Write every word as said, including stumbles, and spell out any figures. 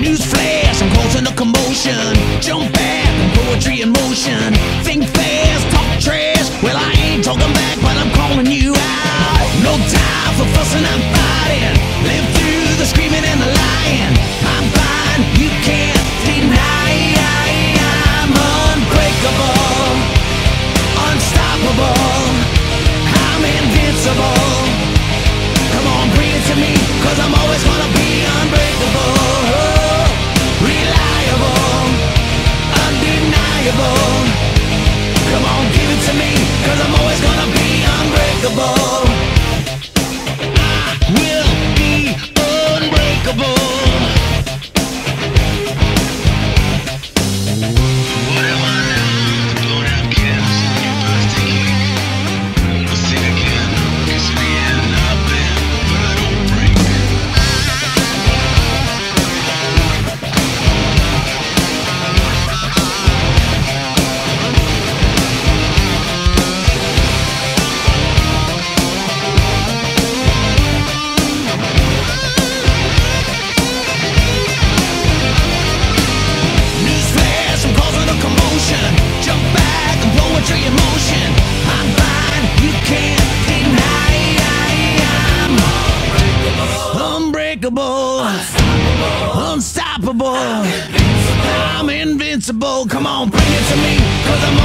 News flash, I'm causing a commotion. Jump back, I'm poetry in motion. Think fast, talk trash. Well, I ain't talking back, but I'm calling you out. No time for fussing, I'm fighting. Live through the screaming and the lying. I'm fine, you can't deny. I'm unbreakable, unstoppable. I'm invincible. Come on, bring it to me, cause I'm always gonna be unbreakable. Reliable, undeniable. Come on, give it to me, cause I'm always gonna be unbreakable. I will be unbreakable. What am I now? Blown out cats, new birthday. We'll sing again. It's the end, I've been, but I don't break. Newsflash, I'm causing a commotion. Jump back, I'm poetry in motion. I'm fine, you can't deny. I'm unbreakable, unstoppable. I'm invincible. Come on, bring it to me, cause I'm